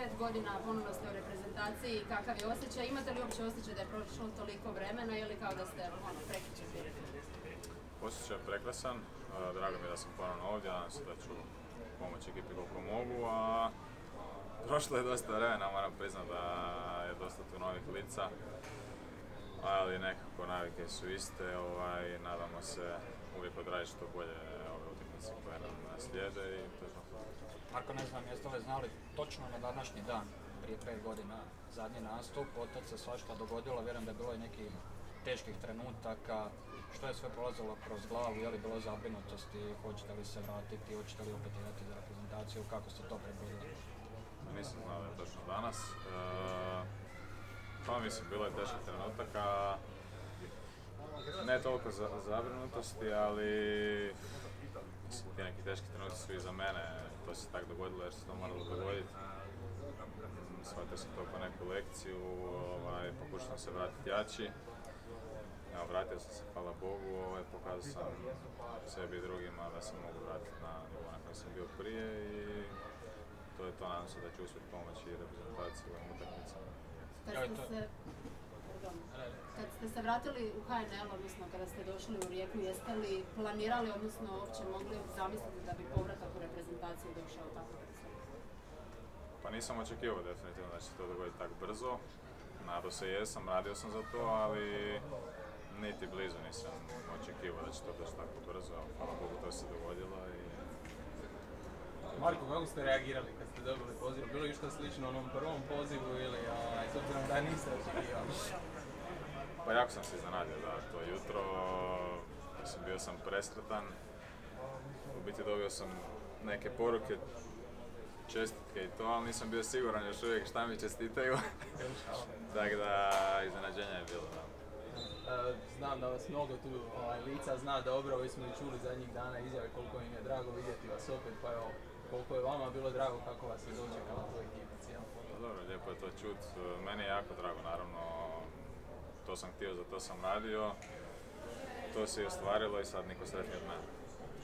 5 godina ponovno ste u reprezentaciji, kakav je osjećaj? Imate li uopće osjećaj da je prošlo toliko vremena ili kao da ste prekjučer bili? Osjećaj je prekrasan, drago mi je da sam ponovno ovdje, nadam se da ću pomoći ekipi koliko mogu, a prošlo je dosta vremena, moram priznati da je dosta tu novih lica, ali nekako navike su iste, nadamo se uvijek odraditi što bolje ove utakmice koje nam slijede i to je to. Marko, ne znam, jeste li znali točno na današnji dan, prije 5 godina, zadnji nastup, od se svašta dogodilo, vjerujem da je bilo i nekih teških trenutaka, što je sve prolazilo kroz glavu, je li bilo zabrinutosti, hoćete li se vratiti, hoćete li opet igrati za reprezentaciju, kako ste to prebrodili? Nisam znao da je točno danas. Pa mislim, bilo je teških trenutaka, ne toliko zabrinutosti, ali mislim, ti neki teški trenuci su i za mene, to se tako dogodilo jer se to moralo dogoditi. Shvatio sam to po neku lekciju, pokušao sam se vratiti jači. Evo, vratio sam se, hvala Bogu, pokazao sam sebi i drugima da se mogu vratiti na nivo na kojem sam bio prije i to je to, nadam se da ću uspjeti pomoći i reprezentaciji u ovim utakmicama. Kad ste se vratili u HNL, odnosno kada ste došli u Rijeku, jeste li planirali, odnosno uopće mogli zamisliti da bi povratak u reprezentaciju došao tako brzo? Pa nisam očekivao definitivno da će se to dogoditi tako brzo. Nadao se jesam, radio sam za to, ali niti blizu nisam očekivao da će to doći tako brzo. Hvala Bogu, to se dogodilo i... Marko, kako ste reagirali kad ste dobili poziv? Bilo je što slično onom prvom pozivu ili s obzirom da niste očekivali? Pa jako sam se iznenadio da to jutro, bio sam presretan. U biti dobio sam neke poruke, čestitke i to, ali nisam bio siguran još uvijek šta mi čestitaju. Tako da, iznenađenje je bilo, da. Znam da vas mnogo tu lica zna dobro, vi smo i čuli zadnjih dana izjave koliko im je drago vidjeti vas opet, pa evo, koliko je vama bilo drago kako vas je dočekala tu ekipa. Dobro, lijepo je to čut. Meni je jako drago, naravno, to sam htio, za to sam radio, to se i ostvarilo i sad niko sretniji od mene.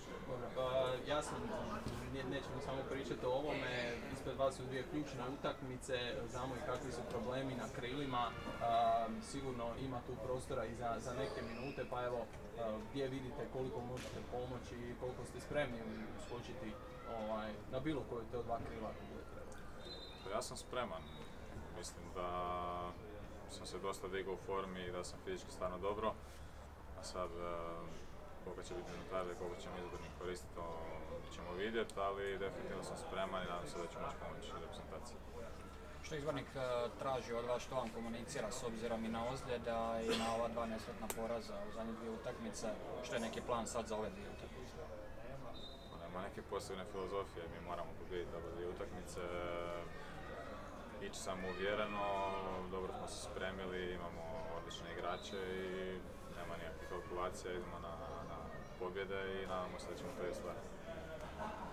Ja sam, nećemo samo pričati o ovome, ispred vas su dvije ključne utakmice, znamo i kakvi su problemi na krilima, sigurno ima tu prostora i za neke minute, pa evo, gdje vidite koliko možete pomoći i koliko ste spremni uskočiti na bilo koje te od dva krila ako bude trebalo? Ja sam spreman, mislim da sam se dosta digao u formi i da sam fizički stvarno dobro, a sad koliko će biti minutare, koliko ćemo izbornik koristiti, to ćemo vidjeti, ali definitivno sam spreman i nadam se da ću moći pomoći reprezentaciji. Što izbornik traži od vas, što vam komunicira s obzirom i na ozljeda i na ova dva nesretna poraza u zadnje dvije utakmice, što je neki plan sad za ove dvije utakmice? Nema neke posebne filozofije, mi moramo pobijediti ove dvije utakmice, ići samo uvjereno, dobro smo se spremili, imamo odlične igrače i nema nikakvih kalkulacija, idemo na pobjede i nadamo se da ćemo to i ostvariti.